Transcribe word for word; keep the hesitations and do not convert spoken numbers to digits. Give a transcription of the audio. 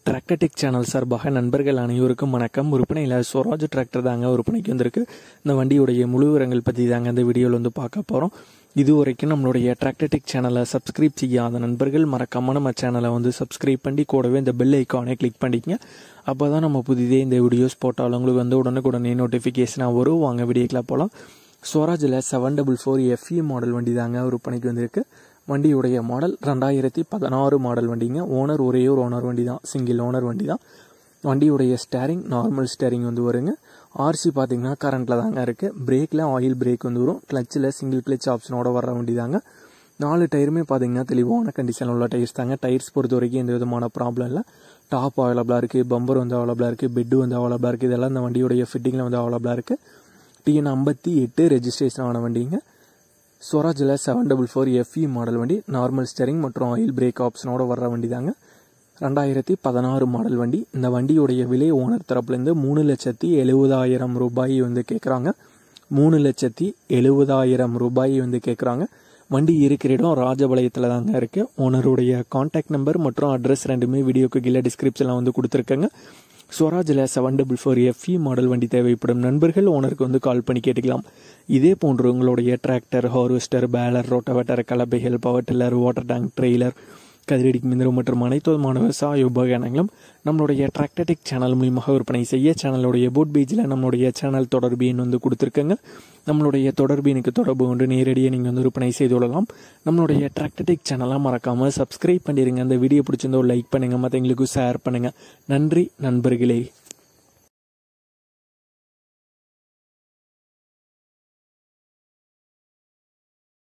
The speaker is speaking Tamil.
டிராக்டர் டெக் சேனல் சார்பாக நண்பர்கள் அனைவருக்கும் வணக்கம். விற்பனையில் ஸ்வராஜ் டிராக்டர் தாங்க விற்பனைக்கு வந்திருக்கு. இந்த வண்டியுடைய முழு விவரங்கள் பற்றி தாங்க இந்த வீடியோவில் வந்து பார்க்க போகிறோம். இது வரைக்கும் நம்மளுடைய டிராக்டர் டெக் சேனலை சப்ஸ்கிரைப் செய்யாத நண்பர்கள் மறக்காம நம்ம சேனலை வந்து சப்ஸ்கிரைப் பண்ணி கூடவே இந்த பெல் ஐக்கானை கிளிக் பண்ணிக்கங்க. அப்போ தான் நம்ம புதிதே இந்த வீடியோஸ் போட்டாலும் உங்களுக்கு வந்து உடனுக்குடனே நோட்டிஃபிகேஷனாக வரும். வாங்க வீடியோக்கெலாம் போகலாம். ஸ்வராஜில் seven double four FE model வண்டி தாங்க விற்பனைக்கு வந்திருக்கு. வண்டியுடைய மாடல் ரெண்டாயிரத்தி பதினாறு மாடல் வண்டிங்க. ஓனர் ஒரே ஒரு ஓனர் வண்டி தான், சிங்கிள் ஓனர் வண்டி தான். வண்டியுடைய ஸ்டேரிங் நார்மல் ஸ்டேரிங் வந்து வருங்க. ஆர்சி பார்த்தீங்கன்னா கரண்ட்டில் தாங்க இருக்குது. பிரேக்கில் ஆயில் பிரேக் வந்து வரும். கிளச்சில் சிங்கிள் கிளச் ஆப்ஷனோட வர வண்டி தாங்க. நாலு டயருமே பார்த்தீங்கன்னா தெளிவான கண்டிஷனில் உள்ள டயர்ஸ் தாங்க. டயர்ஸ் பொறுத்த வரைக்கும் எந்த விதமான ப்ராப்ளம் இல்லை. டாப் அவைலபிளாக இருக்குது, பம்பர் வந்து அவைலபிளாக இருக்குது, பெட்டு வந்து அவைலபிளாக இருக்குது. இதெல்லாம் இந்த வண்டியுடைய ஃபிட்டிங்கில் வந்து அவைலபிளாக இருக்குது. டிஎன் ஐம்பத்தி எட்டு ரெஜிஸ்ட்ரேஷன் ஆன வண்டிங்க. ஸ்வராஜில் seven double four FE model வண்டி, நார்மல் ஸ்டேரிங் மற்றும் ஆயில் பிரேக் ஆப்ஷனோட வர்ற வண்டி தாங்க. ரெண்டாயிரத்தி பதினாறு மாடல் வண்டி. இந்த வண்டியுடைய விலை ஓனர் தரப்புலேருந்து மூணு லட்சத்தி எழுபதாயிரம் ரூபாய் வந்து கேட்குறாங்க. மூணு லட்சத்தி எழுபதாயிரம் ரூபாய் வந்து கேட்குறாங்க. வண்டி இருக்கிற இடம் ராஜபாளையத்தில் தாங்க இருக்குது. ஓனருடைய கான்டாக்ட் நம்பர் மற்றும் அட்ரஸ் ரெண்டுமே வீடியோக்கு கீழே டிஸ்கிரிப்ஷனில் வந்து கொடுத்துருக்கேங்க. ஸ்வராஜில் seven double four FE model வண்டி தேவைப்படும் நண்பர்கள் ஓனருக்கு வந்து கால் பண்ணி கேட்டுக்கலாம். இதே போன்று உங்களுடைய டிராக்டர், ஹார்வெஸ்டர், பேலர், ரோட்டவேட்டர், கலப்பைகள், power tiller, water tank, trailer, கதிரடிக்கு மிந்திரம் மற்றும் அனைத்து விதமான விவசாய உபகரணங்களும் நம்மளுடைய டிராக்டர் டெக் சேனல் மூலியமாக விற்பனை செய்ய சேனலுடைய போட் பேஜில் நம்மளுடைய சேனல் தொடர்பு எண் வந்து கொடுத்துருக்கங்க. நம்மளுடைய தொடர்பு எனக்கு தொடர்பு கொண்டு நேரடியாக நீங்கள் வந்து விற்பனை செய்து கொள்ளலாம். நம்மளுடைய டிராக்டர் டெக் சேனலாக மறக்காமல் சப்ஸ்கிரைப் பண்ணிடுங்க. அந்த வீடியோ பிடிச்சிருந்தோ லைக் பண்ணுங்கள், மற்றவங்களுக்கு ஷேர் பண்ணுங்கள். நன்றி நண்பர்களே.